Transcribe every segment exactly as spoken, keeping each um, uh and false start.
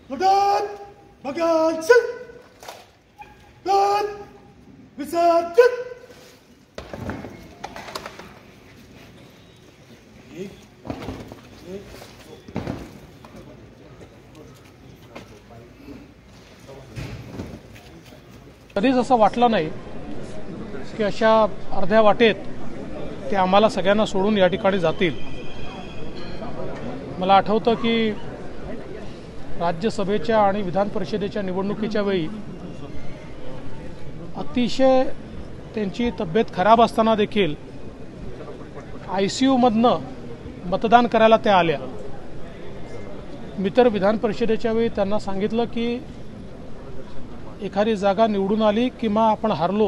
Ladat Bagansil Lat Visarjit एक एक कधीच असं वाटलं नाही की अशा अर्ध्या वाटेत ते आम्हाला सगळ्यांना सोडून या ठिकाणी जातील। मला आठवतं की राज्यसभेच्या आणि विधान परिषदेच्या निवडणुकीच्या वेळी अतिशय त्यांची तब्येत खराब असताना देखील आयसीयूमधनं मतदान करायला त्या आल्या। मी तर विधान परिषदेच्या वेळी त्यांना सांगितलं की एखादी जागा निवडून आली किंवा आपण हारलो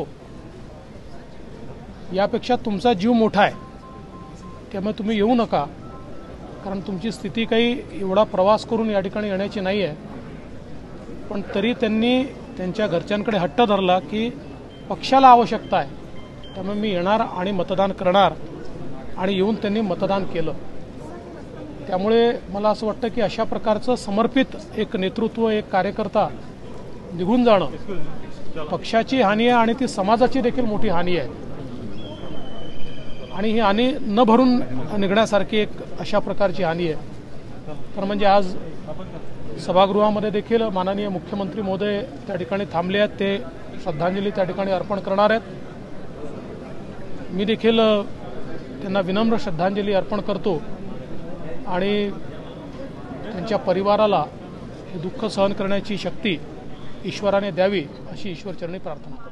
यापेक्षा तुमचा जीव मोठा आहे, त्यामुळे तुम्ही येऊ नका, कारण तुमची स्थिती काही एवढा प्रवास करून या ठिकाणी येण्याची नाही आहे। पण तरी त्यांनी त्यांच्या घरच्यांकडे हट्ट धरला की पक्षाला आवश्यकता आहे, त्यामुळे मी येणार आणि मतदान करणार, आणि येऊन त्यांनी मतदान केलं। त्यामुळे मला असं वाटतं की अशा प्रकारचं समर्पित एक नेतृत्व, एक कार्यकर्ता निघून जाणं पक्षाची हानी आहे आणि ती समाजाची देखील मोठी हानी आहे, आणि ही हानी न भरून निघण्यासारखी एक अशा प्रकारची हानी आहे। तर म्हणजे आज सभागृहामध्ये देखील माननीय मुख्यमंत्री महोदय त्या ठिकाणी थांबले आहेत, ते श्रद्धांजली त्या ठिकाणी अर्पण करणार आहेत। मी देखील त्यांना विनम्र श्रद्धांजली अर्पण करतो आणि त्यांच्या परिवाराला हे दुःख सहन करण्याची शक्ती ईश्वराने द्यावी अशी ईश्वरचरणी प्रार्थना।